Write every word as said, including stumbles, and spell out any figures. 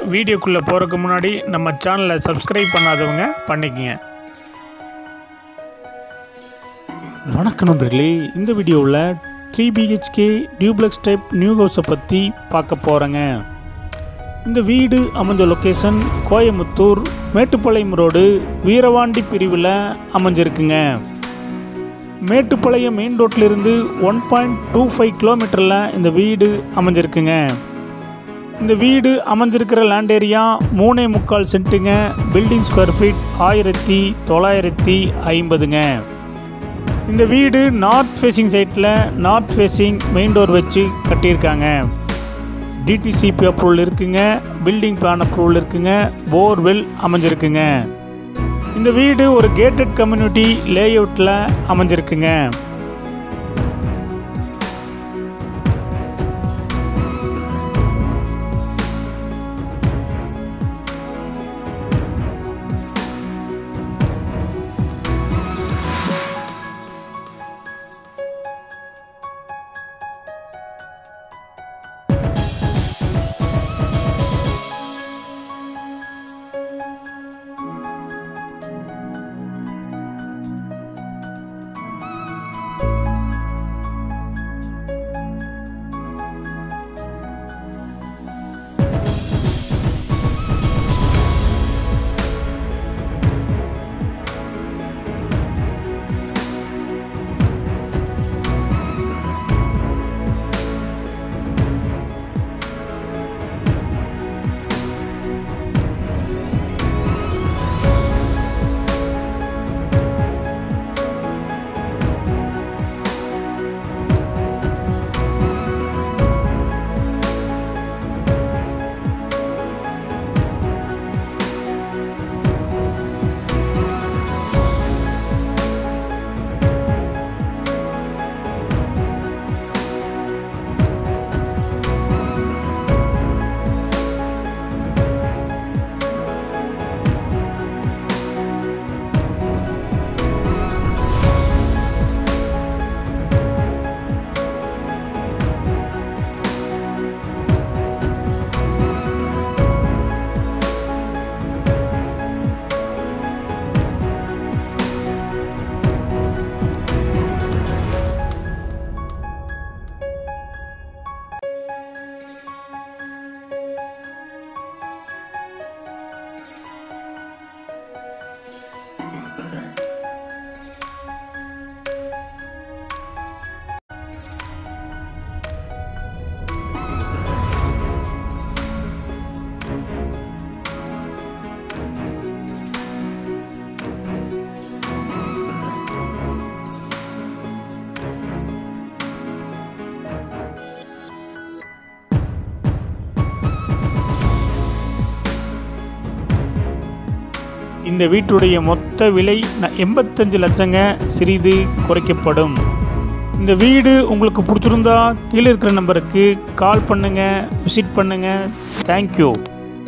வீடியோக்குள்ளே போகிறதுக்கு முன்னாடி நம்ம சேனலை சப்ஸ்கிரைப் பண்ணாதவங்க பண்ணிக்கங்க. வணக்கம் நண்பர்களே, இந்த வீடியோவில் three B H K Duplex type new ஹவுஸை பற்றி பார்க்க போகிறேங்க. இந்த வீடு அமைஞ்ச லொக்கேஷன் கோயம்புத்தூர் மேட்டுப்பாளையம் ரோடு வீரவாண்டி பிரிவில் அமைஞ்சிருக்குங்க. மேட்டுப்பாளையம் மெயின் ரோட்டிலிருந்து ஒன் பாயிண்ட் டூ ஃபைவ் கிலோமீட்டரில் இந்த வீடு அமைஞ்சிருக்குங்க. இந்த வீடு அமைஞ்சிருக்கிற லேண்ட் ஏரியா மூணே முக்கால் சென்ட்டுங்க. பில்டிங் ஸ்கொயர் ஃபீட் ஆயிரத்தி தொள்ளாயிரத்தி ஐம்பதுங்க. இந்த வீடு நார்த் ஃபேஸிங் சைட்டில் நார்த் ஃபேஸிங் மெயின் டோர் வச்சு கட்டியிருக்காங்க. டிடிசிபி அப்ரூவல் இருக்குங்க, பில்டிங் பிளான் அப்ரூவல் இருக்குங்க, போர்வெல் அமைஞ்சிருக்குங்க. இந்த வீடு ஒரு கேட்டட் கம்யூனிட்டி லேஅவுட்டில் அமைஞ்சிருக்குங்க. இந்த வீட்டுடைய மொத்த விலை எண்பத்தஞ்சு லட்சங்க, சிறிது குறைக்கப்படும். இந்த வீடு உங்களுக்கு பிடிச்சிருந்தா கீழே இருக்கிற நம்பருக்கு கால் பண்ணுங்கள், விசிட் பண்ணுங்கள். தேங்க்யூ.